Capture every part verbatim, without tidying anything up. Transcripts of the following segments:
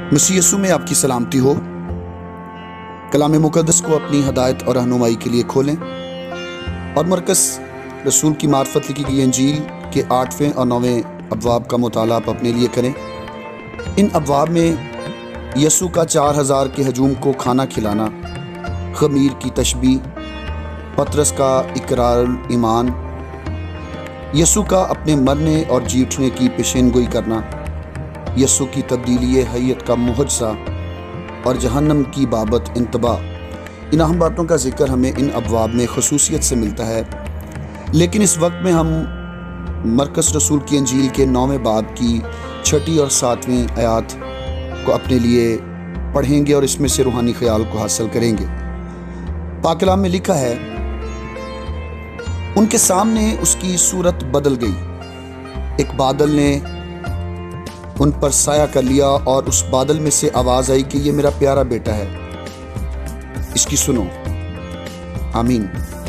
مسیح یسوع میں آپ کی سلامتی ہو۔ کلام مقدس کو اپنی ہدایت اور رہنمائی کے لیے کھولیں اور مرکز رسول کی معرفت لکھی گئی انجیل کے آٹھویں اور نویں ابواب کا مطالعہ آپ اپنے لیے کریں۔ ان ابواب میں یسوع کا چار ہزار کے ہجوم کو کھانا کھلانا، خمیر کی تشبیہ، پطرس کا اقرار ایمان، یسوع کا اپنے مرنے اور جی اٹھنے کی پیشین گوئی کرنا، یسوع کی تبدیلی حیت کا معجزہ اور جہنم کی بابت انتباہ، ان اہم باتوں کا ذکر ہمیں ان ابواب میں خصوصیت سے ملتا ہے۔ لیکن اس وقت میں ہم مرکز رسول کی انجیل کے نویں باب کی چھٹی اور ساتویں آیات کو اپنے لیے پڑھیں گے اور اس میں سے روحانی خیال کو حاصل کریں گے۔ پاک کلام میں لکھا ہے، ان کے سامنے اس کی صورت بدل گئی، ایک بادل نے ان پر سایہ کر لیا اور اس بادل میں سے آواز آئی کہ یہ میرا پیارا بیٹا ہے، اس کی سنو۔ آمین۔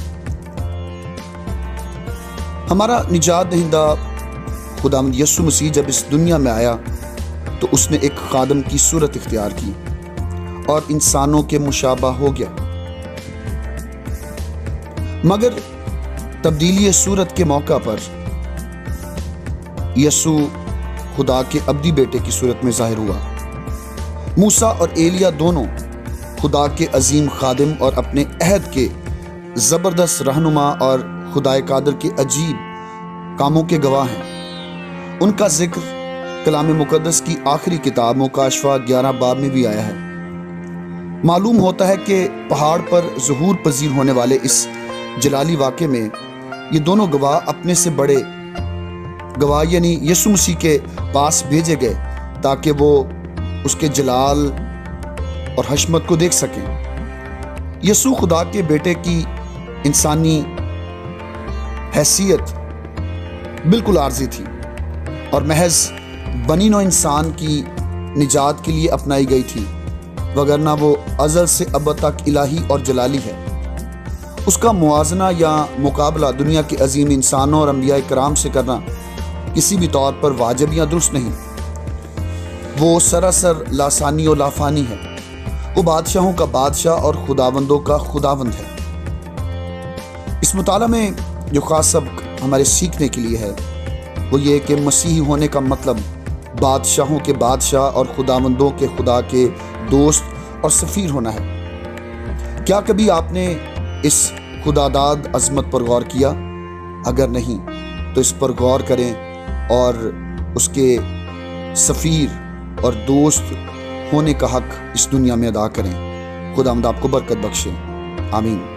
ہمارا نجات دہندہ خداوند یسوع مسیح جب اس دنیا میں آیا تو اس نے ایک خادم کی صورت اختیار کی اور انسانوں کے مشابہ ہو گیا، مگر تبدیلی صورت کے موقع پر یسوع خدا کے ابدی بیٹے کی صورت میں ظاہر ہوا۔ موسیٰ اور ایلیاہ دونوں خدا کے عظیم خادم اور اپنے عہد کے زبردست رہنما اور خدائے قادر کے عجیب کاموں کے گواہ ہیں۔ ان کا ذکر کلام مقدس کی آخری کتاب مکاشفہ گیارہ باب میں بھی آیا ہے۔ معلوم ہوتا ہے کہ پہاڑ پر ظہور پذیر ہونے والے اس جلالی واقعے میں یہ دونوں گواہ اپنے سے بڑے گواہ یعنی یسوع مسیح کے پاس بھیجے گئے تاکہ وہ اس کے جلال اور حشمت کو دیکھ سکیں۔ یسوع خدا کے بیٹے کی انسانی حیثیت بالکل عارضی تھی اور محض بنی نوع انسان کی نجات کے لیے اپنائی گئی تھی، وگرنہ وہ ازل سے ابد تک الہی اور جلالی ہے۔ اس کا موازنہ یا مقابلہ دنیا کے عظیم انسانوں اور انبیاء کرام سے کرنا کسی بھی طور پر واجب یا درست نہیں۔ وہ سراسر لاسانی و لافانی ہے، وہ بادشاہوں کا بادشاہ اور خداوندوں کا خداوند ہے۔ اس مطالعہ میں جو خاص سبق ہمارے سیکھنے کے لیے ہے وہ یہ کہ مسیحی ہونے کا مطلب بادشاہوں کے بادشاہ اور خداوندوں کے خدا کے دوست اور سفیر ہونا ہے۔ کیا کبھی آپ نے اس خداداد عظمت پر غور کیا؟ اگر نہیں تو اس پر غور کریں اور اس کے سفیر اور دوست ہونے کا حق اس دنیا میں ادا کریں۔ خداوند آپ کو برکت بخشے۔ آمین۔